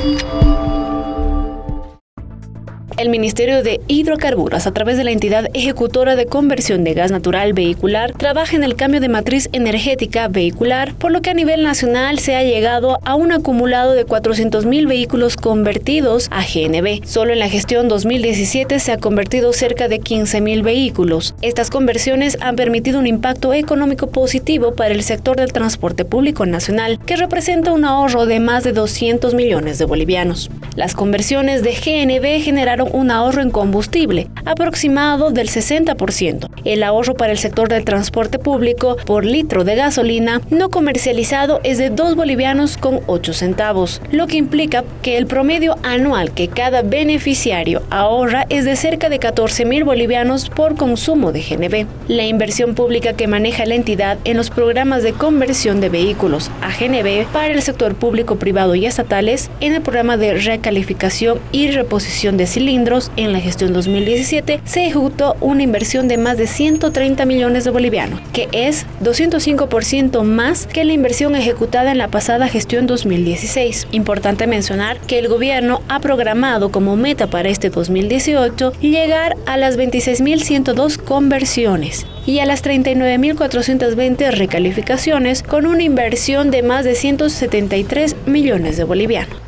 El Ministerio de Hidrocarburos, a través de la entidad ejecutora de conversión de gas natural vehicular, trabaja en el cambio de matriz energética vehicular, por lo que a nivel nacional se ha llegado a un acumulado de 400.000 vehículos convertidos a GNV. Solo en la gestión 2017 se ha convertido cerca de 15.000 vehículos. Estas conversiones han permitido un impacto económico positivo para el sector del transporte público nacional, que representa un ahorro de más de 200 millones de bolivianos. Las conversiones de GNV generaron un ahorro en combustible aproximado del 60%. El ahorro para el sector del transporte público por litro de gasolina no comercializado es de 2 bolivianos con 8 centavos, lo que implica que el promedio anual que cada beneficiario ahorra es de cerca de 14.000 bolivianos por consumo de GNV. La inversión pública que maneja la entidad en los programas de conversión de vehículos a GNV para el sector público, privado y estatales, en el programa de recalificación y reposición de cilindros en la gestión 2017 se ejecutó una inversión de más de 130 millones de bolivianos, que es 205% más que la inversión ejecutada en la pasada gestión 2016. Importante mencionar que el gobierno ha programado como meta para este 2018 llegar a las 26.102 conversiones y a las 39.420 recalificaciones, con una inversión de más de 173 millones de bolivianos.